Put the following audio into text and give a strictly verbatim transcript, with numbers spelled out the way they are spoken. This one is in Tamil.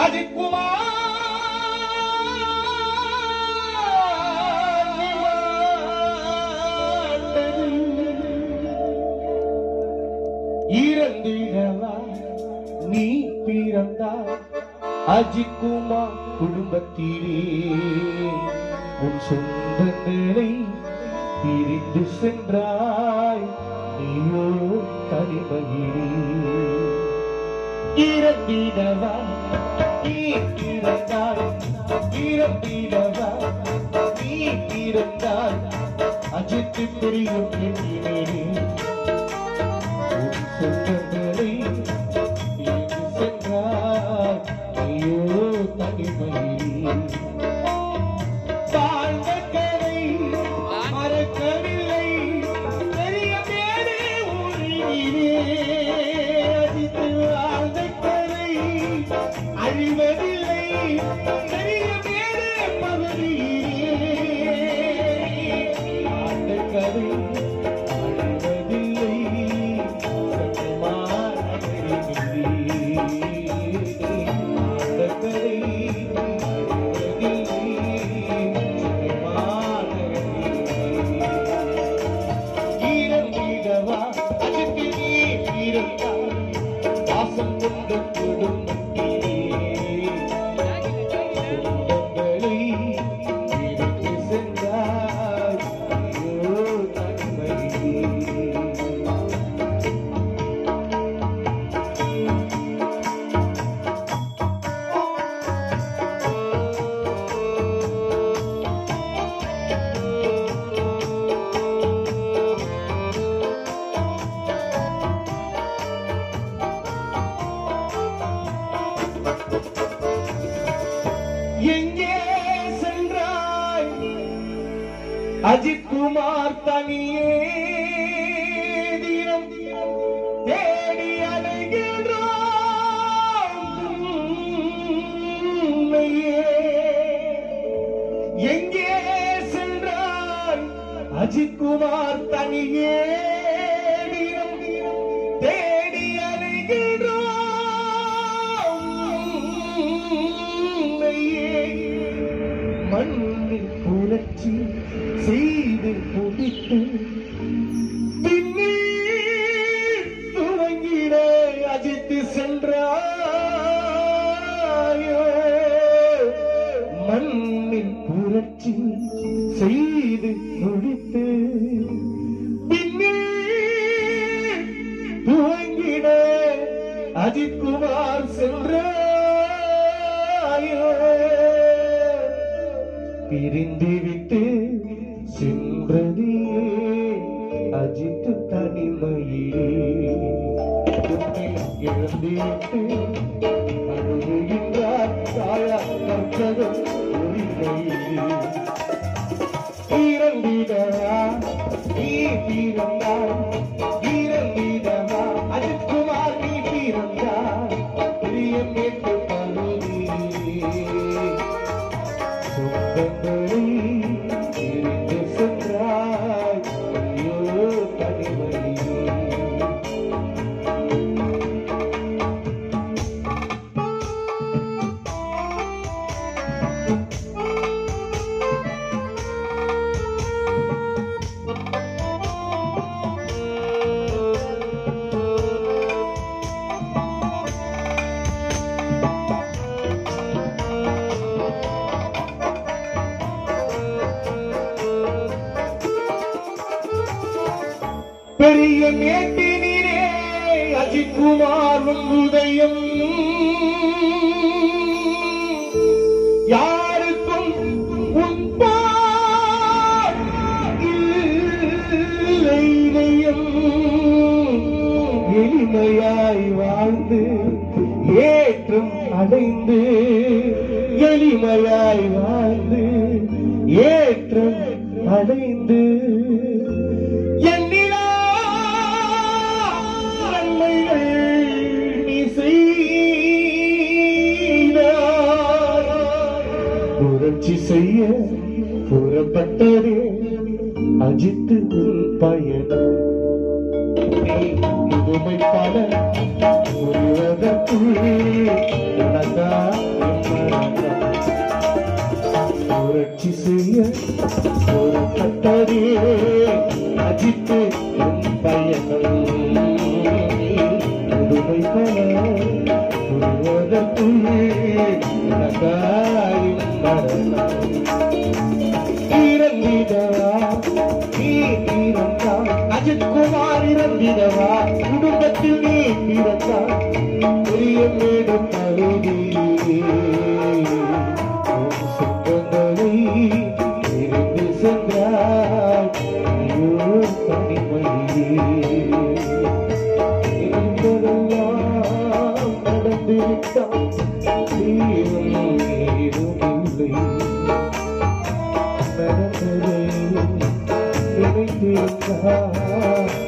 அஜித் குமார் இறந்திடவா நீ பிறந்தாய் அஜித் குமார் குடும்பத்திலே உன் சொந்தங்களை பிரிந்து சென்றாய் நீயோ தனிமையிலே இறந்திடவா நீ பிறந்தாய் இறந்திடவா நீ பிறந்தாய் அஜித்து தெரியும் என்கிறே உன் சொந்தங்களை பிரிந்து சென்றாய் நீயோ தனிமையிலே வாழ்ந்த கதை மறக்கவில்லை பெரிய பேரே ஊரிலே அஜித்து வாழ்ந்த கதை அழிவதில்லை பெரிய பேரே மகளிரே வாழ்ந்த கதை அழிவதில்லை சட்டமான வாழ்ந்த கதை எங்கே சென்றாய் அஜித் குமார் தனியே தினம் தேடி அலைகின்றோம் எங்கே சென்றாய் அஜித் குமார் தனியே தினம் தேடி அலைகின்றோம் மண்ணில் புரட்சி செய்து முடித்து பின்னீர் துவங்கிட அஜித்து சென்றாயோ மண்ணில் புரட்சி செய்து முடித்து பின்னீர் துவங்கிட அஜித் குமார் சென்றாயோ பிரிந்துவிட்டு சென்றதே அஜித்து தனிமையிலே இழந்துவிட்டு அழுகின்றார் தாயா கற்கதும் உரிமையிலே இறந்திடவா நீ பிறந்தாய் இறந்திடவா அஜித் குமார் நீ பிறந்தாய் பிரியம் கேட்டு பழுதிலே சொந்தங்களை பிரிந்து சென்றாய் ஐயோ தனிமையிலே பெரிய மேட்டினிலே அஜித் குமார் உதயம் யாருக்கும் எளிமையாய் வாழ்ந்து ஏற்றம் அடைந்து எளிமையாய் வாழ்ந்து ஏற்றம் அடைந்து புரட்சி செய்ய புறப்பட்டதே அஜித்து பயணம் புதுமை பல புரிவதற்குள் செய்ய புறப்பட்டதே அஜித்து உன் பயணம் புதுமை புரிவதற்குள் நகாயும் மரணம் இறந்திடவா நீ இறந்தா அஜித் குமார் இறந்திடவா குடும்பத்தில் நீ இறந்தா பெரிய மேடும் பகுதி சொந்தங்களை இருந்து சென்றால் தனிமையே இருந்ததெல்லாம் நடந்துவிட்டால் தீரும் ஏதுமில்லை நடந்ததை நினைத்திருந்தால்